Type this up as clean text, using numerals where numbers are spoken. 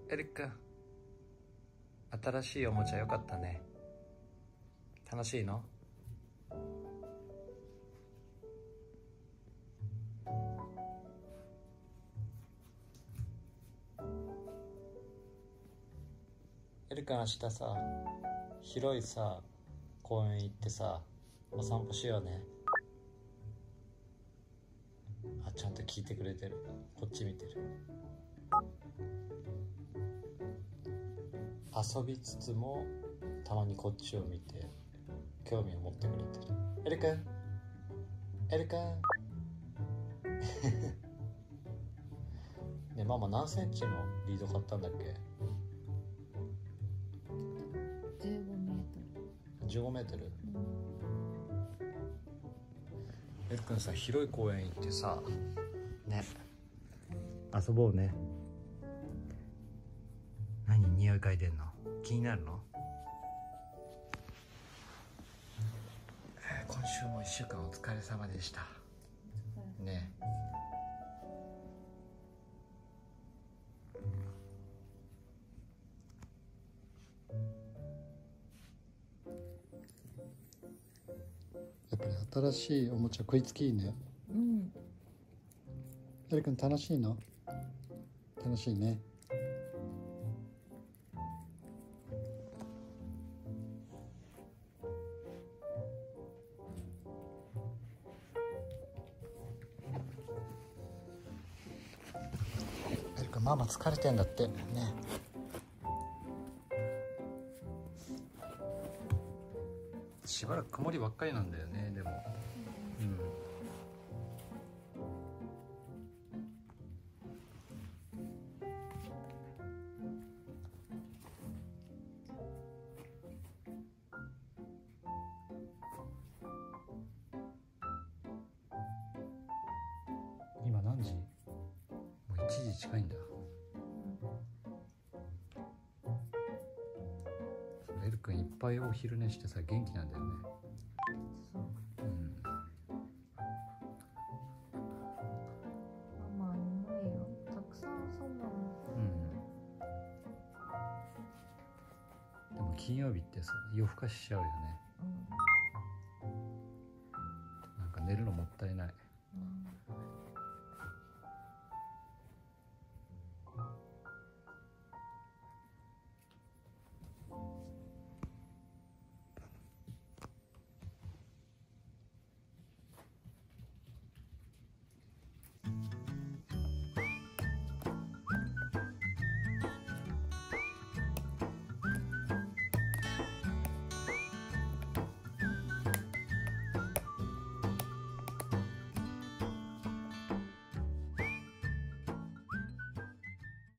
エリック、新しいおもちゃよかったね。楽しいの？エリック、明日さ、広いさ公園行ってさ、お散歩しようね。あ、ちゃんと聞いてくれてる。こっち見てる。遊びつつもたまにこっちを見て興味を持ってくれてる。エリくん、エリくんね、ママ何センチのリード買ったんだっけ？15メートル。エリくんさ、広い公園行ってさね、遊ぼうね。何匂い嗅いでんの？気になるの？今週も1週間お疲れ様でしたね。やっぱり新しいおもちゃ食いつきいいね。 うん。 エリくん楽しいの？楽しいね。エリくん、ママ疲れてんだってね。しばらく曇りばっかりなんだよね。でも今何時？もう1時近いんだ。エルくんいっぱいお昼寝してさ、元気なんだよね。 そう。 うん。 ママ眠いよ。たくさん遊んだの。 うん。でも金曜日ってさ、夜更かししちゃうよね。